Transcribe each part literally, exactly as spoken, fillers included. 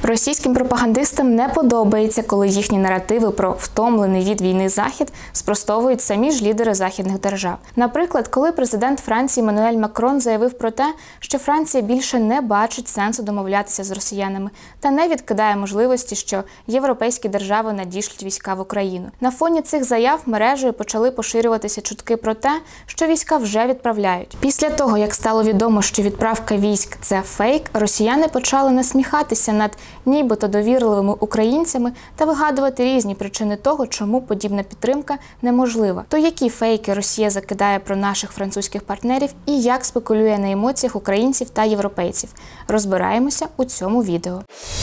Російським пропагандистам не подобається, коли їхні наративи про втомлений від війни Захід спростовують самі ж лідери західних держав. Наприклад, коли президент Франції Еммануель Макрон заявив про те, що Франція більше не бачить сенсу домовлятися з росіянами та не відкидає можливості, що європейські держави надішлють війська в Україну. На фоні цих заяв мережею почали поширюватися чутки про те, що війська вже відправляють. Після того, як стало відомо, що відправка військ – це фейк, росіяни почали насміхатися над нібито довірливими українцями та вигадувати різні причини того, чому подібна підтримка неможлива. То які фейки Росія закидає про наших французьких партнерів і як спекулює на емоціях українців та європейців? Розбираємося у цьому відео.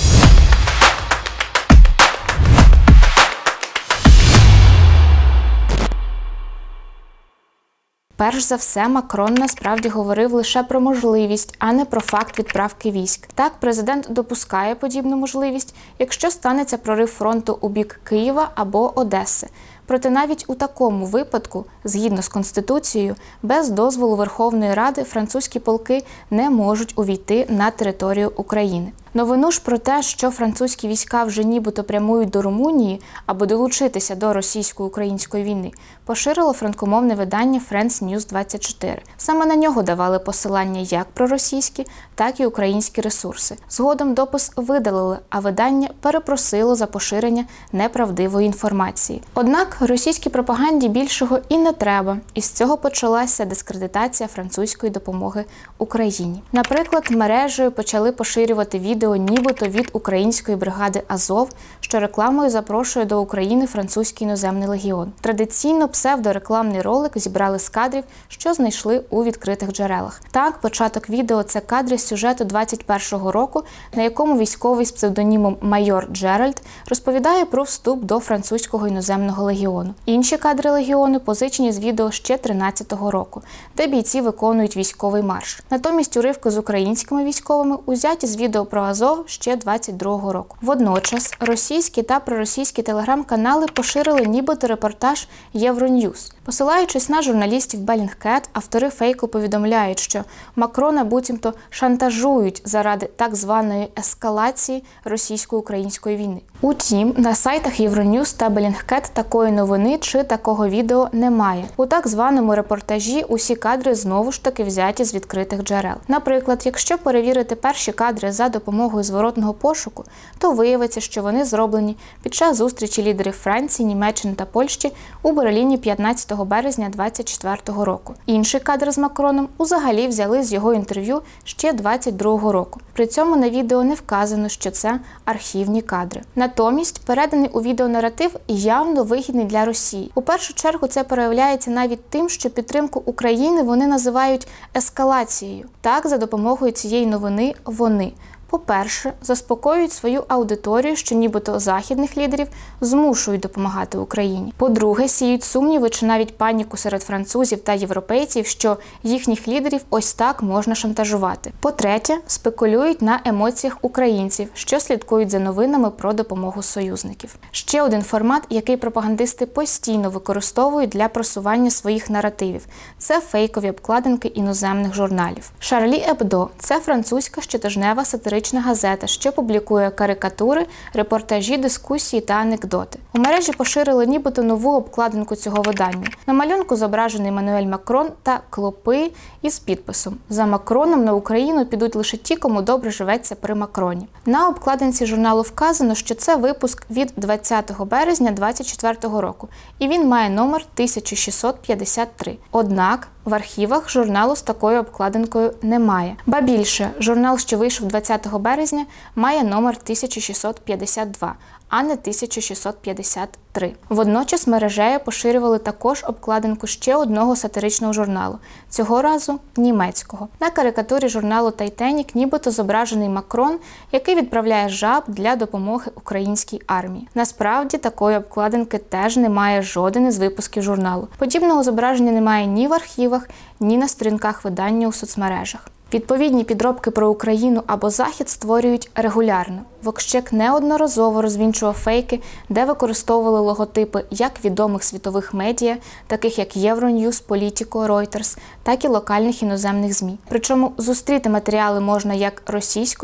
Перш за все, Макрон насправді говорив лише про можливість, а не про факт відправки військ. Так, президент допускає подібну можливість, якщо станеться прорив фронту у бік Києва або Одеси. Проте навіть у такому випадку, згідно з Конституцією, без дозволу Верховної Ради французькі полки не можуть увійти на територію України. Новину ж про те, що французькі війська вже нібито прямують до Румунії, аби долучитися до російсько-української війни, поширило франкомовне видання Франс Ньюс двадцять чотири. Саме на нього давали посилання як проросійські, так і українські ресурси. Згодом допис видалили, а видання перепросило за поширення неправдивої інформації. Однак російській пропаганді більшого і не треба, і з цього почалася дискредитація французької допомоги Україні. Наприклад, мережею почали поширювати відео нібито від української бригади Азов, що рекламою запрошує до України французький іноземний легіон. Традиційно псевдорекламний ролик зібрали з кадрів, що знайшли у відкритих джерелах. Так, початок відео – це кадри з сюжету двадцять першого року, на якому військовий з псевдонімом майор Джеральд розповідає про вступ до французького іноземного легіону. Інші кадри легіону позичені з відео ще тринадцятого року, де бійці виконують військовий марш. Натомість уривки з українськими військовими узяті з відео про Азов ще двадцять другого року. Водночас російські та проросійські телеграм-канали поширили нібито репортаж Євроньюз. Посилаючись на журналістів Bellingcat, автори фейку повідомляють, що Макрона буцімто шантажують заради так званої ескалації російсько-української війни. Утім, на сайтах Євроньюз та Bellingcat такої новини чи такого відео немає. У так званому репортажі усі кадри знову ж таки взяті з відкритих джерел. Наприклад, якщо перевірити перші кадри за допомогою зворотного пошуку, то виявиться, що вони зроблені під час зустрічі лідерів Франції, Німеччини та Польщі у Берліні п'ятнадцятого березня двадцять четвертого року. Інший кадр з Макроном узагалі взяли з його інтерв'ю ще двадцять другого року. При цьому на відео не вказано, що це архівні кадри. Натомість, переданий у відео наратив явно вигідний для Росії. У першу чергу це проявляється навіть тим, що підтримку України вони називають ескалацією. Так, за допомогою цієї новини вони – по-перше, заспокоюють свою аудиторію, що нібито західних лідерів змушують допомагати Україні. По-друге, сіють сумніви чи навіть паніку серед французів та європейців, що їхніх лідерів ось так можна шантажувати. По-третє, спекулюють на емоціях українців, що слідкують за новинами про допомогу союзників. Ще один формат, який пропагандисти постійно використовують для просування своїх наративів – це фейкові обкладинки іноземних журналів. Шарлі Ебдо – це французька щотижнева сатирична газета, що публікує карикатури, репортажі, дискусії та анекдоти. У мережі поширили нібито нову обкладинку цього видання. На малюнку зображений Еммануель Макрон та клопи із підписом «За Макроном на Україну підуть лише ті, кому добре живеться при Макроні». На обкладинці журналу вказано, що це випуск від двадцятого березня двадцять четвертого року, і він має номер тисяча шістсот п'ятдесят три. Однак в архівах журналу з такою обкладинкою немає. Ба більше, журнал, що вийшов двадцятого березня, має номер тисяча шістсот п'ятдесят два, а не тисяча шістсот п'ятдесят три. Водночас мережею поширювали також обкладинку ще одного сатиричного журналу, цього разу німецького. На карикатурі журналу «Тайтанік» нібито зображений Макрон, який відправляє жаб для допомоги українській армії. Насправді, такої обкладинки теж немає жоден із випусків журналу. Подібного зображення немає ні в архівах, ні на сторінках видання у соцмережах. Відповідні підробки про Україну або Захід створюють регулярно. Вовкщик неодноразово розвінчував фейки, де використовували логотипи як відомих світових медіа, таких як Євроньюз, Політіко, Ройтерс, так і локальних іноземних ЗМІ. Причому зустріти матеріали можна як російською,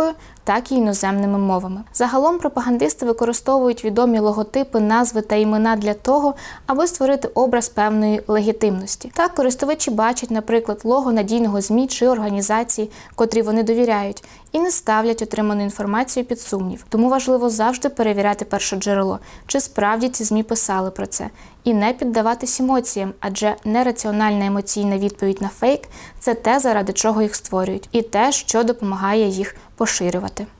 так і іноземними мовами. Загалом пропагандисти використовують відомі логотипи, назви та імена для того, аби створити образ певної легітимності. Так, користувачі бачать, наприклад, лого надійного ЗМІ чи організації, котрій вони довіряють, і не ставлять отриману інформацію під сумнів. Тому важливо завжди перевіряти першоджерело, чи справді ці ЗМІ писали про це, і не піддаватись емоціям, адже нераціональна емоційна відповідь на фейк – це те, заради чого їх створюють, і те, що допомагає їх поширювати.